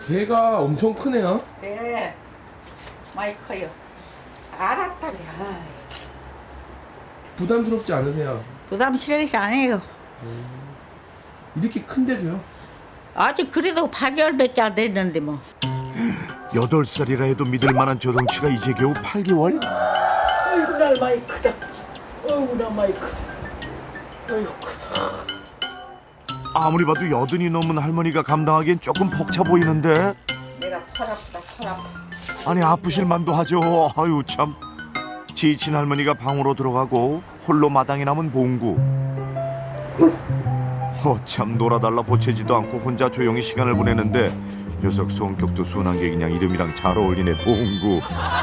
개가 엄청 크네요. 네, 많이 커요. 알았다니. 부담스럽지 않으세요? 부담스럽지 않아요. 이렇게 큰데도요? 아직 그래도 8개월밖에 안 됐는데 뭐. 8살이라 해도 믿을 만한 저 덩치가 이제 겨우 8개월? 아이고 날 많이 크다. 아이고 나 많이 크다. 아이고 크다. 아무리 봐도 80이 넘은 할머니가 감당하기엔 조금 벅차 보이는데? 내가 팔 아프다 팔 아파. 아니 아프실 만도 하죠. 아유 참. 지친 할머니가 방으로 들어가고 홀로 마당에 남은 봉구. 참 놀아달라 보채지도 않고 혼자 조용히 시간을 보내는데 녀석 성격도 순한 게 그냥 이름이랑 잘 어울리네. 봉구.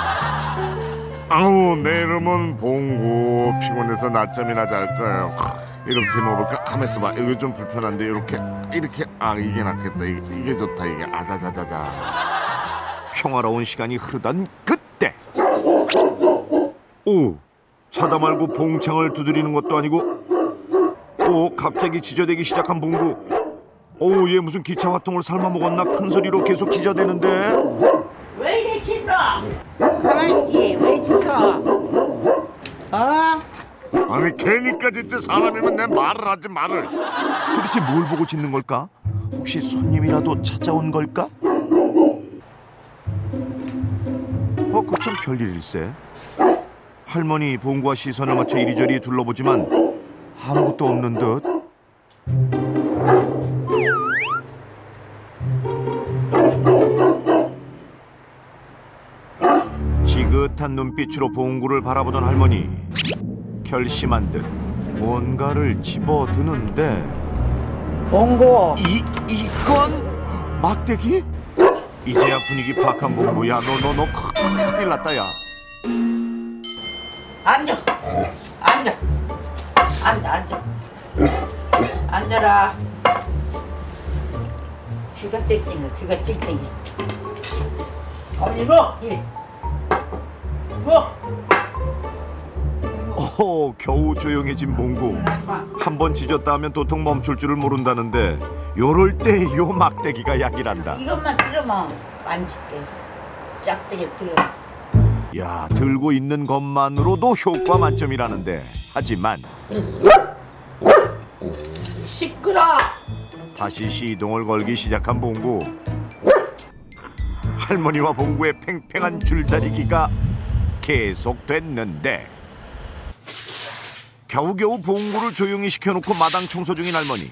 아우 내 이름은 봉구. 피곤해서 낮잠이나 잘 거예요. 이렇게 먹을까? 가만있어 봐. 이거 좀 불편한데 이렇게 이게 낫겠다. 이게 좋다. 이게 아자자자자. 평화로운 시간이 흐르던 그때. 오, 자다 말고 봉창을 두드리는 것도 아니고, 오, 갑자기 지저대기 시작한 봉구. 오, 얘 무슨 기차 화통을 삶아 먹었나? 큰 소리로 계속 지저대는데. 왜 이래 짖노? 가만히 있지. 왜 짖어? 어? 아니 걔니까 진짜 사람이면 내 말을 하지 말을. 도대체 뭘 보고 짖는 걸까? 혹시 손님이라도 찾아온 걸까? 그참 별일일세. 할머니 봉구와 시선을 맞춰 이리저리 둘러보지만 아무것도 없는 듯. 지긋한 눈빛으로 봉구를 바라보던 할머니. 결심한 듯 뭔가를 집어드는데. 봉구. 이건 막대기? 이제야 분위기 파악한 봉구야. 너 큰일 났다 야. 앉아. 앉아라. 귀가 찡찡해. 어머니 뭐? 이리. 뭐? 겨우 조용해진 봉구. 한 번 짖었다 하면 도통 멈출 줄을 모른다는데 요럴 때 요 막대기가 약이란다. 이것만 들으면 만질게. 짝대기 들어. 야, 들고 있는 것만으로도 효과 만점이라는데. 하지만 시끄러. 다시 시동을 걸기 시작한 봉구. 할머니와 봉구의 팽팽한 줄다리기가 계속됐는데 겨우겨우 봉구를 조용히 시켜놓고 마당 청소 중인 할머니.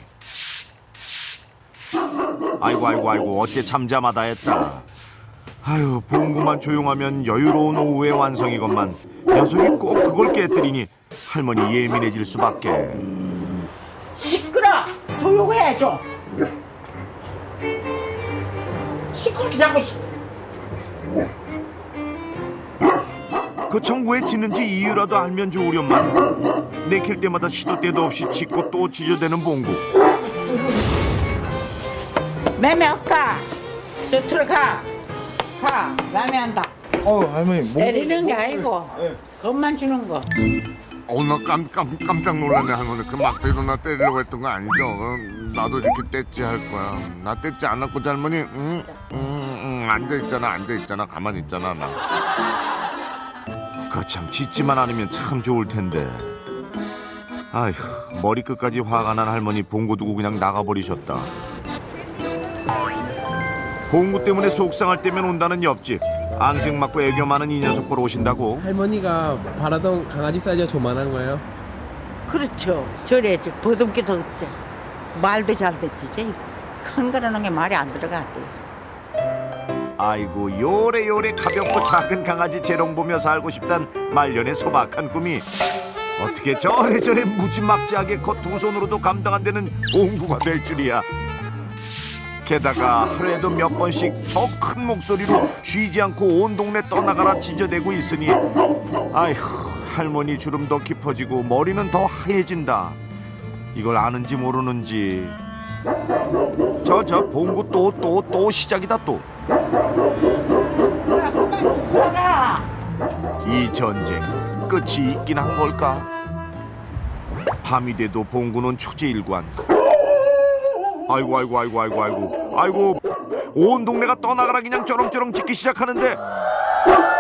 아이고 어째 잠잠하다 했다. 아유, 봉구만 조용하면 여유로운 오후의 완성이건만 녀석이 꼭 그걸 깨뜨리니 할머니 예민해질 수밖에. 시끄러. 조용해 좀. 시끄럽게 자고 있어. 그참 왜 짖는지 이유라도 알면 좋으련만 내킬 때마다 시도 때도 없이 짖고 또 짖어대는 봉구. 매매 할까? 저 들어가. 가. 매매 한다. 할머니 때리는 게 아니고 겁만 주는 거. 나 깜짝 놀랐네 할머니. 그 막대기로 나 때리려고 했던 거 아니죠? 나도 이렇게 뗐지 할 거야. 나 뗐지 않았고 할머니. 앉아있잖아. 가만히 있잖아 나. 그참 짖지만 않으면 참 좋을 텐데. 아휴, 머리끝까지 화가 난 할머니 봉구 두고 그냥 나가버리셨다. 봉구 때문에 속상할 때면 온다는 옆집. 앙증맞고 애교 많은 이 녀석 보러 오신다고. 할머니가 바라던 강아지 사이즈가 조만한 거예요? 그렇죠. 저래 버듬기도 없죠. 말도 잘 듣지. 큰 거라는 게 말이 안 들어가대. 아이고 요래요래 가볍고 작은 강아지 재롱 보며 살고 싶단 말년의 소박한 꿈이 어떻게 저래저래 무지막지하게 겉 두 손으로도 감당 안 되는 봉구가 될 줄이야. 게다가 하루에도 몇 번씩 저 큰 목소리로 쉬지 않고 온 동네 떠나가라 짖어대고 있으니 아휴, 할머니 주름 더 깊어지고 머리는 더 하얘진다. 이걸 아는지 모르는지. 저 봉구 또 시작이다 또. 그만 짖어라. 이 전쟁 끝이 있긴 한 걸까? 밤이 돼도 봉구는 초지일관. 아이고 온 동네가 떠나가라 그냥 쩌렁쩌렁 짖기 시작하는데